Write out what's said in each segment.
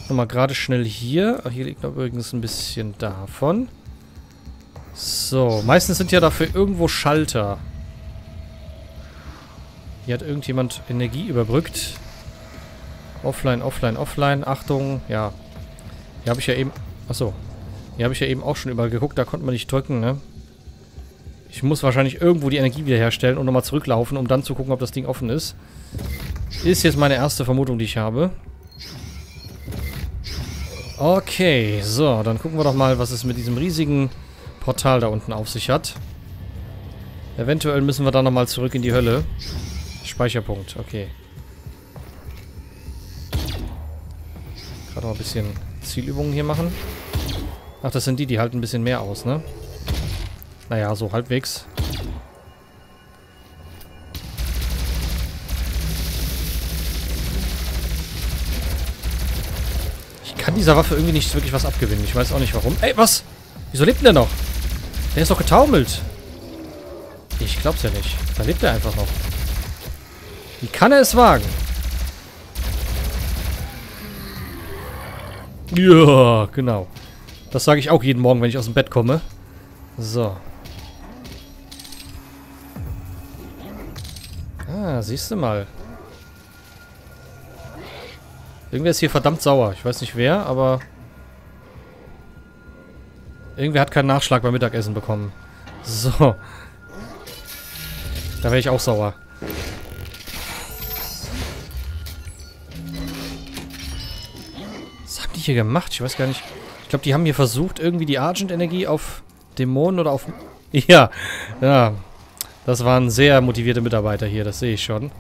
Nochmal gerade schnell hier. Hier liegt noch übrigens ein bisschen davon. So, meistens sind ja dafür irgendwo Schalter. Hier hat irgendjemand Energie überbrückt. Offline, offline, offline. Achtung, ja. Hier habe ich ja eben... Achso. Hier habe ich ja eben auch schon überall geguckt. Da konnte man nicht drücken, ne? Ich muss wahrscheinlich irgendwo die Energie wiederherstellen und nochmal zurücklaufen, um dann zu gucken, ob das Ding offen ist. Ist jetzt meine erste Vermutung, die ich habe. Okay, so. Dann gucken wir doch mal, was es mit diesem riesigen Portal da unten auf sich hat. Eventuell müssen wir da nochmal zurück in die Hölle. Speicherpunkt, okay. Gerade mal ein bisschen Zielübungen hier machen. Ach, das sind die halten ein bisschen mehr aus, ne? Naja, so halbwegs. Ich kann dieser Waffe irgendwie nicht wirklich was abgewinnen. Ich weiß auch nicht warum. Ey, was? Wieso lebt denn der noch? Der ist doch getaumelt. Ich glaub's ja nicht. Da lebt er einfach noch. Wie kann er es wagen? Ja, genau. Das sage ich auch jeden Morgen, wenn ich aus dem Bett komme. So. Ah, siehst du mal. Irgendwer ist hier verdammt sauer. Ich weiß nicht wer, aber... Irgendwer hat keinen Nachschlag beim Mittagessen bekommen. So. Da wäre ich auch sauer. Was haben die hier gemacht? Ich weiß gar nicht. Ich glaube, die haben hier versucht, irgendwie die Argent-Energie auf Dämonen oder auf... Ja, ja. Das waren sehr motivierte Mitarbeiter hier, das sehe ich schon.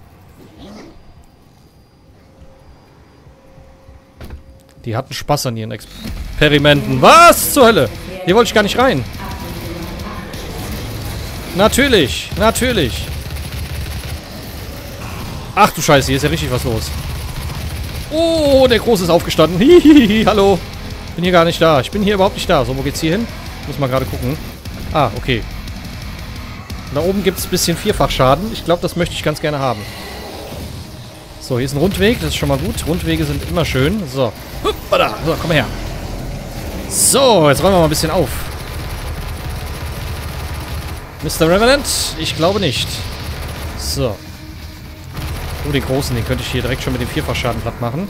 Die hatten Spaß an ihren Experimenten. Was zur Hölle? Hier wollte ich gar nicht rein. Natürlich, natürlich. Ach du Scheiße, hier ist ja richtig was los. Oh, der Große ist aufgestanden. Hihihi, hallo. Bin hier gar nicht da. Ich bin hier überhaupt nicht da. So, wo geht's hier hin? Muss mal gerade gucken. Ah, okay. Da oben gibt es ein bisschen Vierfachschaden. Ich glaube, das möchte ich ganz gerne haben. So, hier ist ein Rundweg. Das ist schon mal gut. Rundwege sind immer schön. So. Hoppala. So, komm her. So, jetzt räumen wir mal ein bisschen auf. Mr. Revenant? Ich glaube nicht. So. Oh, den Großen, den könnte ich hier direkt schon mit dem Vierfachschaden platt machen.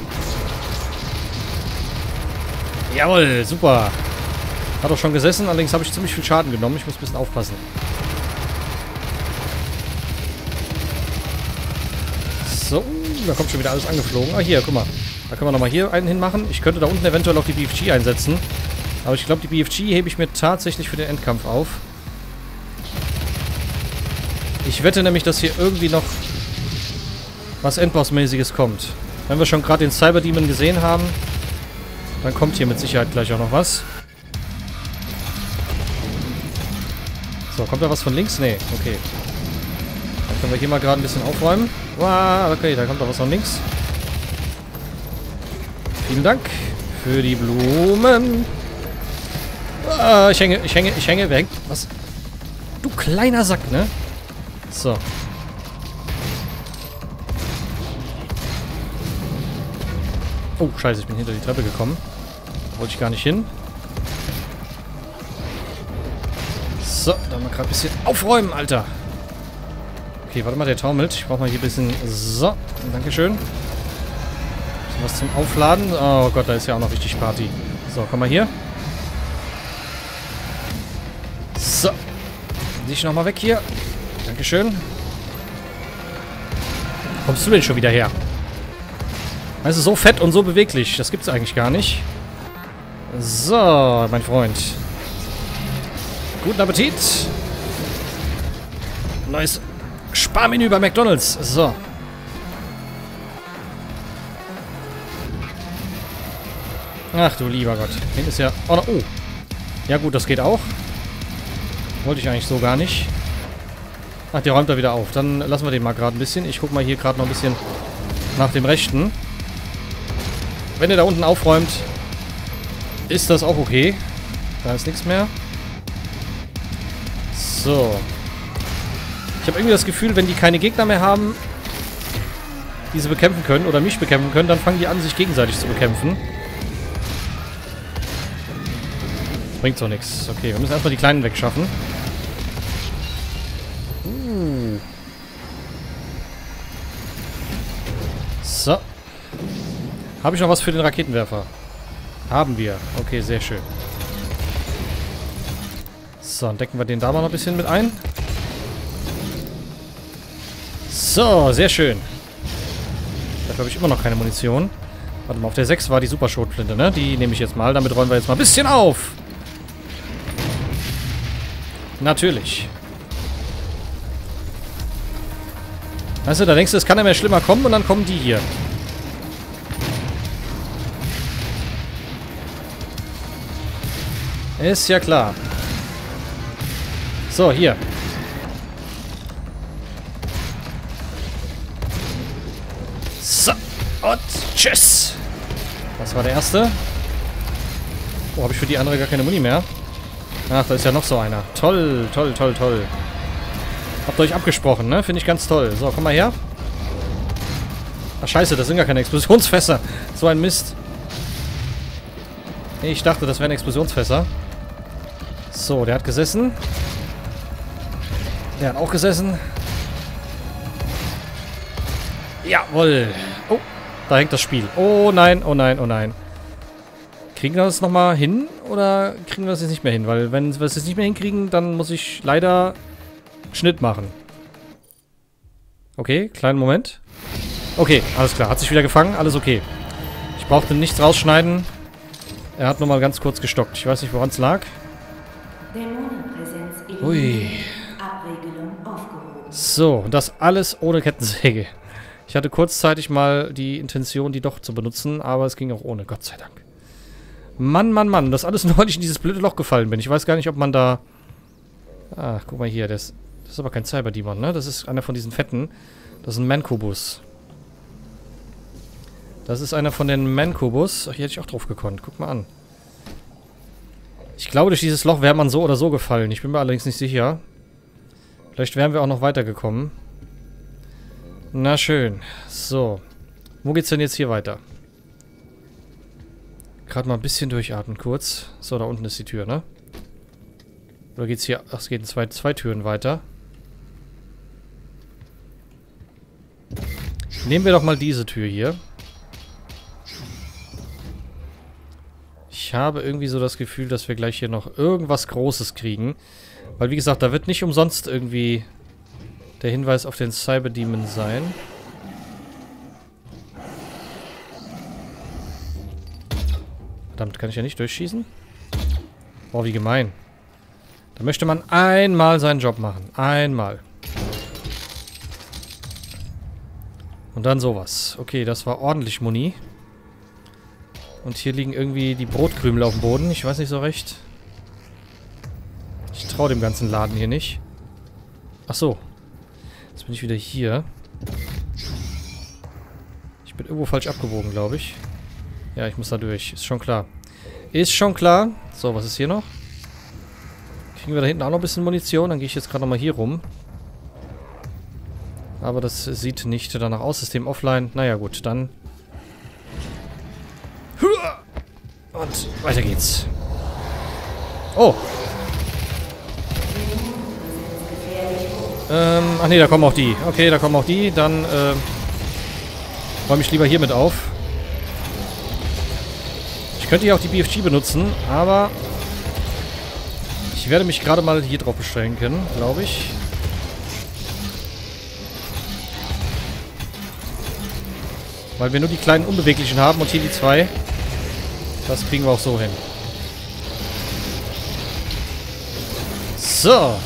Jawohl, super. Hat auch schon gesessen, allerdings habe ich ziemlich viel Schaden genommen. Ich muss ein bisschen aufpassen. So, da kommt schon wieder alles angeflogen. Ah, hier, guck mal. Da können wir nochmal hier einen hinmachen. Ich könnte da unten eventuell auch die BFG einsetzen. Aber ich glaube, die BFG hebe ich mir tatsächlich für den Endkampf auf. Ich wette nämlich, dass hier irgendwie noch was Endboss-mäßiges kommt. Wenn wir schon gerade den Cyberdemon gesehen haben, dann kommt hier mit Sicherheit gleich auch noch was. So, kommt da was von links? Nee, okay. Dann können wir hier mal gerade ein bisschen aufräumen. Wow, okay, da kommt da was von links. Vielen Dank für die Blumen. Ah, ich hänge. Wer hängt? Was? Du kleiner Sack, ne? So. Oh, scheiße, ich bin hinter die Treppe gekommen. Wollte ich gar nicht hin. So, dann mal gerade ein bisschen aufräumen, Alter. Okay, warte mal, der taumelt. Ich brauche mal hier ein bisschen... So, dankeschön. Bisschen was zum Aufladen. Oh Gott, da ist ja auch noch richtig Party. So, komm mal hier. So. Dich nochmal weg hier. Dankeschön. Kommst du denn schon wieder her? Also so fett und so beweglich. Das gibt's eigentlich gar nicht. So, mein Freund. Guten Appetit. Neues Sparmenü bei McDonald's. So. Ach du lieber Gott. Hinten ist ja... Oh, oh. Ja gut, das geht auch. Wollte ich eigentlich so gar nicht. Ach, der räumt da wieder auf. Dann lassen wir den mal gerade ein bisschen. Ich gucke mal hier gerade noch ein bisschen nach dem Rechten. Wenn er da unten aufräumt, ist das auch okay. Da ist nichts mehr. So. Ich habe irgendwie das Gefühl, wenn die keine Gegner mehr haben, die sie bekämpfen können oder mich bekämpfen können, dann fangen die an, sich gegenseitig zu bekämpfen. Bringt so nichts. Okay, wir müssen erstmal die Kleinen wegschaffen. So. Habe ich noch was für den Raketenwerfer? Haben wir. Okay, sehr schön. So, dann decken wir den da mal noch ein bisschen mit ein. So, sehr schön. Dafür habe ich immer noch keine Munition. Warte mal, auf der 6 war die Superschrotflinte, ne? Die nehme ich jetzt mal. Damit räumen wir jetzt mal ein bisschen auf. Natürlich. Weißt du, da denkst du, es kann ja mehr schlimmer kommen und dann kommen die hier. Ist ja klar. So, hier. So. Und tschüss. Das war der erste. Oh, habe ich für die andere gar keine Muni mehr? Ach, da ist ja noch so einer. Toll, toll, toll, toll. Habt ihr euch abgesprochen, ne? Finde ich ganz toll. So, komm mal her. Ach, scheiße, das sind gar keine Explosionsfässer. So ein Mist. Ich dachte, das wären Explosionsfässer. So, der hat gesessen. Der hat auch gesessen. Jawohl. Oh, da hängt das Spiel. Oh nein, oh nein, oh nein. Kriegen wir das nochmal hin? Oder kriegen wir das jetzt nicht mehr hin? Weil wenn wir es jetzt nicht mehr hinkriegen, dann muss ich leider Schnitt machen. Okay, kleinen Moment. Okay, alles klar. Hat sich wieder gefangen. Alles okay. Ich brauchte nichts rausschneiden. Er hat nur mal ganz kurz gestockt. Ich weiß nicht, woran es lag. Ui. So, und das alles ohne Kettensäge. Ich hatte kurzzeitig mal die Intention, die doch zu benutzen, aber es ging auch ohne, Gott sei Dank. Mann, Mann, Mann, das alles nur, weil ich in dieses blöde Loch gefallen bin. Ich weiß gar nicht, ob man da... Ah, guck mal hier, das ist aber kein Cyberdemon, ne? Das ist einer von diesen fetten. Das ist ein Mancubus. Das ist einer von den Mancubus. Ach, hier hätte ich auch drauf gekonnt. Guck mal an. Ich glaube, durch dieses Loch wäre man so oder so gefallen. Ich bin mir allerdings nicht sicher. Vielleicht wären wir auch noch weitergekommen. Na schön. So. Wo geht's denn jetzt hier weiter? Gerade mal ein bisschen durchatmen kurz. So, da unten ist die Tür, ne? Oder geht's hier... Ach, es geht in zwei Türen weiter. Nehmen wir doch mal diese Tür hier. Ich habe irgendwie so das Gefühl, dass wir gleich hier noch irgendwas Großes kriegen. Weil, wie gesagt, da wird nicht umsonst irgendwie der Hinweis auf den Cyberdemon sein. Verdammt, kann ich ja nicht durchschießen? Boah, wie gemein. Da möchte man einmal seinen Job machen. Einmal. Und dann sowas. Okay, das war ordentlich Muni. Und hier liegen irgendwie die Brotkrümel auf dem Boden. Ich weiß nicht so recht. Ich traue dem ganzen Laden hier nicht. Ach so. Jetzt bin ich wieder hier. Ich bin irgendwo falsch abgebogen, glaube ich. Ja, ich muss da durch. Ist schon klar. Ist schon klar. So, was ist hier noch? Kriegen wir da hinten auch noch ein bisschen Munition? Dann gehe ich jetzt gerade nochmal hier rum. Aber das sieht nicht danach aus. System offline. Naja, gut, dann... Und weiter geht's. Oh. Ach nee, da kommen auch die. Okay, da kommen auch die. Dann räume ich lieber hier mit auf. Ich könnte hier auch die BFG benutzen, aber ich werde mich gerade mal hier drauf beschränken, glaube ich. Weil wir nur die kleinen Unbeweglichen haben und hier die zwei. Das kriegen wir auch so hin. So.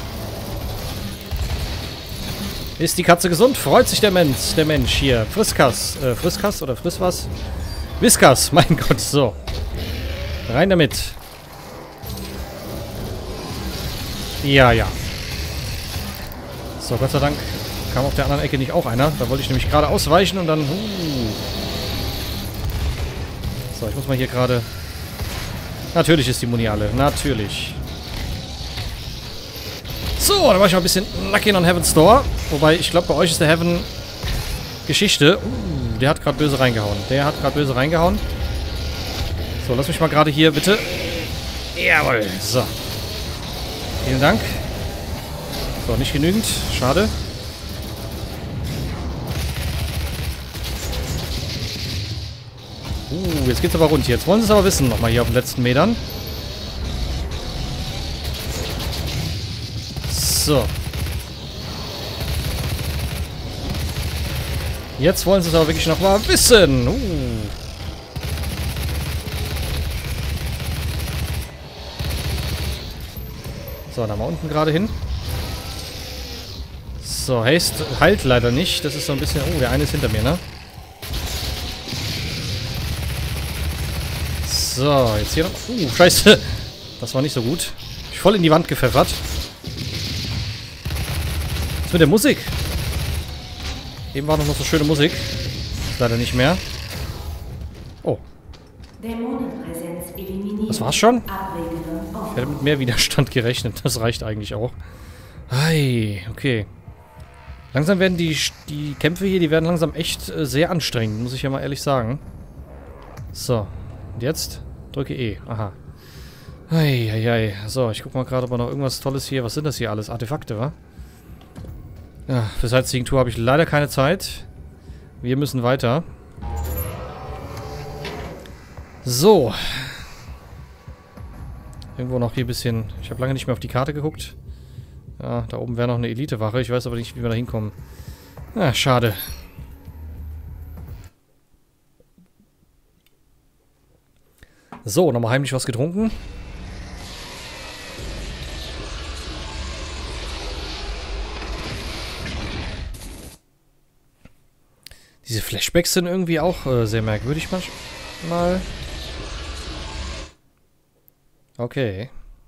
Ist die Katze gesund? Freut sich der Mensch hier. Friskas. Friskas oder friss was? Whiskas, mein Gott. So. Rein damit. Ja, ja. So, Gott sei Dank kam auf der anderen Ecke nicht auch einer. Da wollte ich nämlich gerade ausweichen und dann... So, ich muss mal hier gerade... Natürlich ist die Muni alle. Natürlich. So, dann mache ich mal ein bisschen Knockin' on Heaven's Door. Wobei, ich glaube, bei euch ist der Heaven Geschichte. Der hat gerade böse reingehauen. Der hat gerade böse reingehauen. So, lass mich mal gerade hier, bitte. Jawohl. So. Vielen Dank. So, nicht genügend. Schade. Jetzt geht's aber rund. Jetzt wollen sie es aber wissen. Nochmal hier auf den letzten Metern. So. Jetzt wollen sie es aber wirklich nochmal wissen. So, da mal unten gerade hin. So, Haste heilt leider nicht. Das ist so ein bisschen... Oh, der eine ist hinter mir, ne? So, jetzt hier noch... scheiße. Das war nicht so gut. Ich voll in die Wand gepfeffert. Was mit der Musik? Eben war noch so schöne Musik. Ist leider nicht mehr. Oh. Das war's schon? Ich hätte mit mehr Widerstand gerechnet. Das reicht eigentlich auch. Ei, okay. Langsam werden die Kämpfe hier, die werden langsam echt sehr anstrengend, muss ich ja mal ehrlich sagen. So. Und jetzt? Drücke E. Aha. Eieiei. So, ich guck mal gerade, ob noch irgendwas Tolles hier... Was sind das hier alles? Artefakte, wa? Ja, für Sightseeing-Tour habe ich leider keine Zeit. Wir müssen weiter. So. Irgendwo noch hier ein bisschen... Ich habe lange nicht mehr auf die Karte geguckt. Ja, da oben wäre noch eine Elite-Wache. Ich weiß aber nicht, wie wir da hinkommen. Ah, schade. So, nochmal heimlich was getrunken. Diese Flashbacks sind irgendwie auch sehr merkwürdig manchmal. Okay.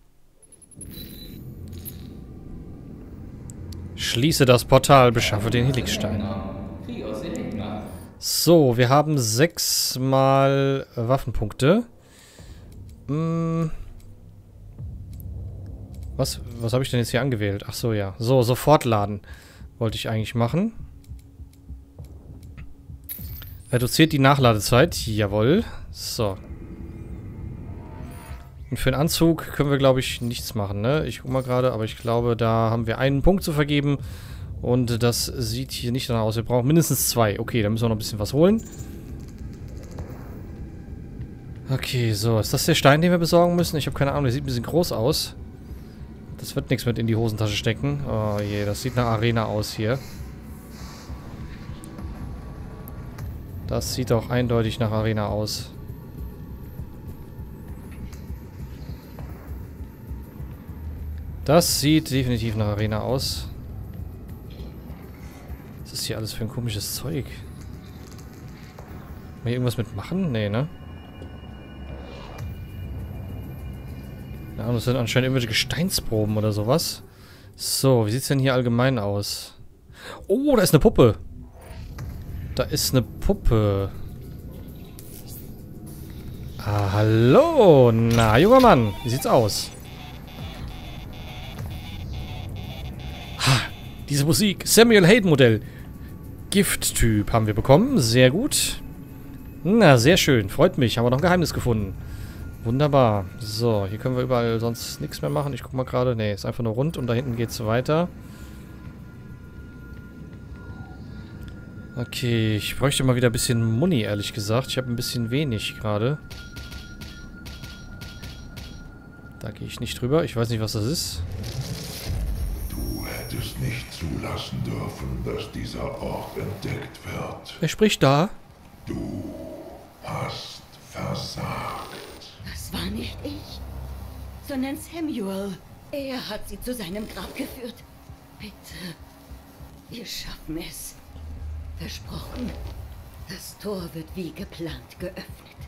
Schließe das Portal, beschaffe den Helixstein. So, wir haben 6 mal Waffenpunkte. Was habe ich denn jetzt hier angewählt? Ach so, ja. So, sofort laden. Wollte ich eigentlich machen. Reduziert die Nachladezeit. Jawohl. So. Und für den Anzug können wir, glaube ich, nichts machen, ne? Ich guck mal gerade, aber ich glaube, da haben wir einen Punkt zu vergeben. Und das sieht hier nicht danach aus. Wir brauchen mindestens 2. Okay, da müssen wir noch ein bisschen was holen. Okay, so. Ist das der Stein, den wir besorgen müssen? Ich habe keine Ahnung, der sieht ein bisschen groß aus. Das wird nichts mit in die Hosentasche stecken. Oh je, das sieht nach Arena aus hier. Das sieht auch eindeutig nach Arena aus. Das sieht definitiv nach Arena aus. Was ist hier alles für ein komisches Zeug? Kann man hier irgendwas mitmachen? Nee, ne? Ja, das sind anscheinend irgendwelche Gesteinsproben oder sowas. So, wie sieht es denn hier allgemein aus? Oh, da ist eine Puppe. Da ist eine Puppe. Ah, hallo. Na, junger Mann. Wie sieht's aus? Ha, diese Musik. Samuel Hayden Modell. Gift-Typ haben wir bekommen. Sehr gut. Na, sehr schön. Freut mich. Haben wir noch ein Geheimnis gefunden. Wunderbar. So, hier können wir überall sonst nichts mehr machen. Ich guck mal gerade. Ne, ist einfach nur rund und da hinten geht's weiter. Okay, ich bräuchte mal wieder ein bisschen Muni, ehrlich gesagt. Ich habe ein bisschen wenig gerade. Da gehe ich nicht drüber. Ich weiß nicht, was das ist. Du hättest nicht zulassen dürfen, dass dieser Ort entdeckt wird. Wer spricht da? Du hast versagt. Das war nicht ich, sondern Samuel. Er hat sie zu seinem Grab geführt. Bitte, wir schaffen es. Versprochen, das Tor wird wie geplant geöffnet.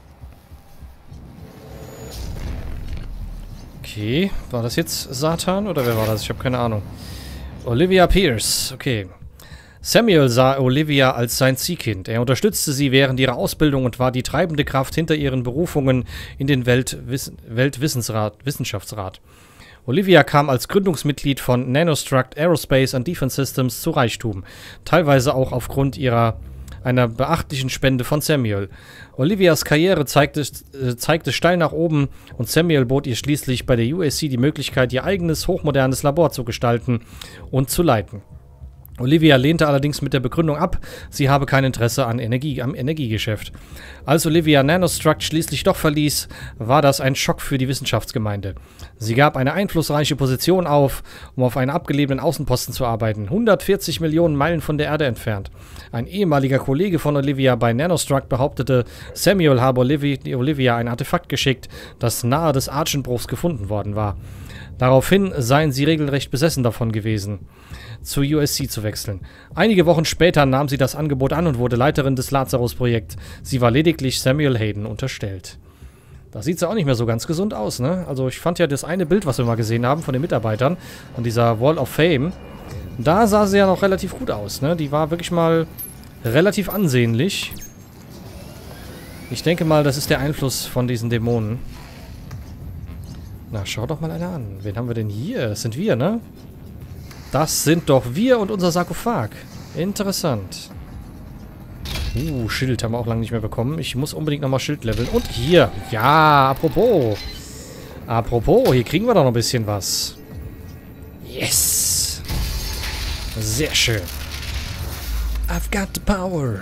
Okay, war das jetzt Satan oder wer war das? Ich habe keine Ahnung. Olivia Pierce, okay. Samuel sah Olivia als sein Ziehkind. Er unterstützte sie während ihrer Ausbildung und war die treibende Kraft hinter ihren Berufungen in den Weltwissenschaftsrat. Olivia kam als Gründungsmitglied von Nanostruct Aerospace and Defense Systems zu Reichtum, teilweise auch aufgrund ihrer einer beachtlichen Spende von Samuel. Olivias Karriere zeigte steil nach oben und Samuel bot ihr schließlich bei der USC die Möglichkeit, ihr eigenes, hochmodernes Labor zu gestalten und zu leiten. Olivia lehnte allerdings mit der Begründung ab, sie habe kein Interesse am Energiegeschäft. Als Olivia Nanostruct schließlich doch verließ, war das ein Schock für die Wissenschaftsgemeinde. Sie gab eine einflussreiche Position auf, um auf einen abgelegenen Außenposten zu arbeiten, 140 Millionen Meilen von der Erde entfernt. Ein ehemaliger Kollege von Olivia bei Nanostruct behauptete, Samuel habe Olivia ein Artefakt geschickt, das nahe des Argenbruchs gefunden worden war. Daraufhin seien sie regelrecht besessen davon gewesen, zur USC zu wechseln. Einige Wochen später nahm sie das Angebot an und wurde Leiterin des Lazarus-Projekts. Sie war lediglich Samuel Hayden unterstellt. Da sieht sie auch nicht mehr so ganz gesund aus, ne? Also ich fand ja das eine Bild, was wir mal gesehen haben von den Mitarbeitern an dieser Wall of Fame, da sah sie ja noch relativ gut aus, ne? Die war wirklich mal relativ ansehnlich. Ich denke mal, das ist der Einfluss von diesen Dämonen. Na, schau doch mal einer an. Wen haben wir denn hier? Das sind wir, ne? Das sind doch wir und unser Sarkophag. Interessant. Schild haben wir auch lange nicht mehr bekommen. Ich muss unbedingt nochmal Schild leveln. Und hier. Ja, apropos. Apropos, hier kriegen wir doch noch ein bisschen was. Yes. Sehr schön. I've got the power.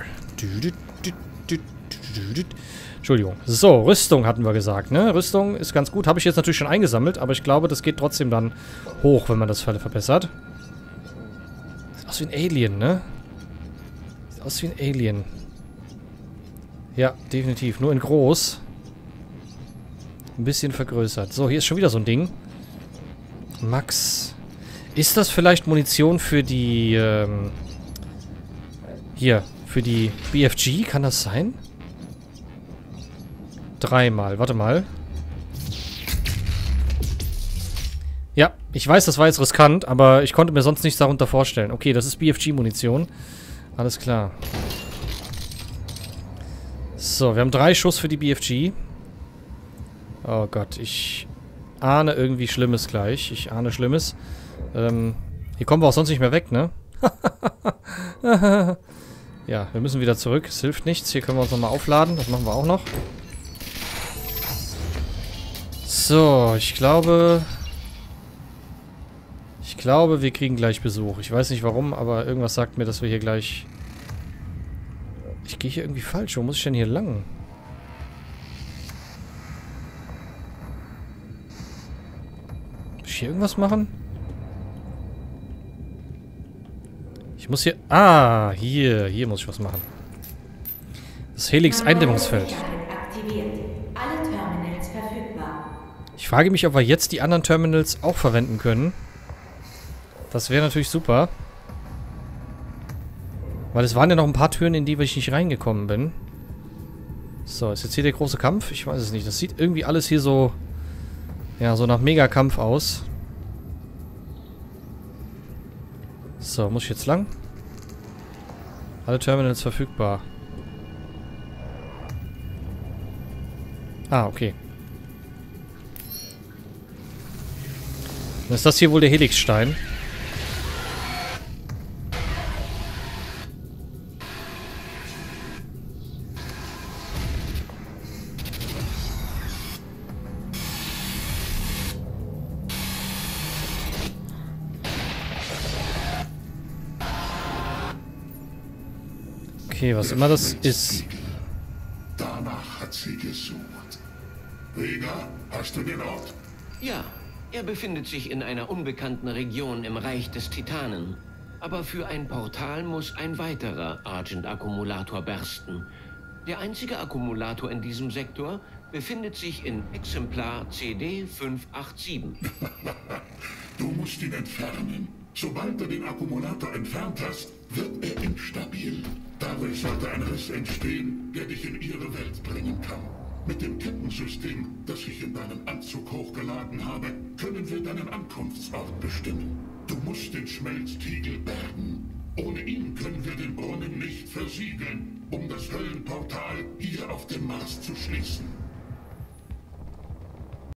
Entschuldigung. So, Rüstung hatten wir gesagt, ne? Rüstung ist ganz gut. Habe ich jetzt natürlich schon eingesammelt, aber ich glaube, das geht trotzdem dann hoch, wenn man das verbessert. Sieht aus wie ein Alien, ne? Sieht aus wie ein Alien. Ja, definitiv. Nur in groß. Ein bisschen vergrößert. So, hier ist schon wieder so ein Ding. Max. Ist das vielleicht Munition für die, hier, für die BFG? Kann das sein? Dreimal. Warte mal. Ja, ich weiß, das war jetzt riskant, aber ich konnte mir sonst nichts darunter vorstellen. Okay, das ist BFG-Munition. Alles klar. So, wir haben 3 Schuss für die BFG. Oh Gott, ich ahne irgendwie Schlimmes gleich. Ich ahne Schlimmes. Hier kommen wir auch sonst nicht mehr weg, ne? Ja, wir müssen wieder zurück. Es hilft nichts. Hier können wir uns nochmal aufladen. Das machen wir auch noch. So, ich glaube, wir kriegen gleich Besuch. Ich weiß nicht warum, aber irgendwas sagt mir, dass wir hier gleich... Ich gehe hier irgendwie falsch. Wo muss ich denn hier lang? Muss ich hier irgendwas machen? Ich muss hier... Ah, hier muss ich was machen. Das Helix-Eindämmungsfeld. Ich frage mich, ob wir jetzt die anderen Terminals auch verwenden können. Das wäre natürlich super. Weil es waren ja noch ein paar Türen, in die ich nicht reingekommen bin. So, ist jetzt hier der große Kampf? Ich weiß es nicht. Das sieht irgendwie alles hier so... Ja, so nach Megakampf aus. So, muss ich jetzt lang? Alle Terminals verfügbar. Ah, okay. Dann ist das hier wohl der Helixstein. Okay, was immer das ist. Danach hat sie gesucht. Vega, hast du den Ort? Ja, er befindet sich in einer unbekannten Region im Reich des Titanen. Aber für ein Portal muss ein weiterer Argent-Akkumulator bersten. Der einzige Akkumulator in diesem Sektor befindet sich in Exemplar CD587. Du musst ihn entfernen. Sobald du den Akkumulator entfernt hast, wird er instabil. Dadurch sollte ein Riss entstehen, der dich in ihre Welt bringen kann. Mit dem Kettensystem, das ich in deinen Anzug hochgeladen habe, können wir deinen Ankunftsort bestimmen. Du musst den Schmelztiegel bergen. Ohne ihn können wir den Brunnen nicht versiegeln, um das Höllenportal hier auf dem Mars zu schließen.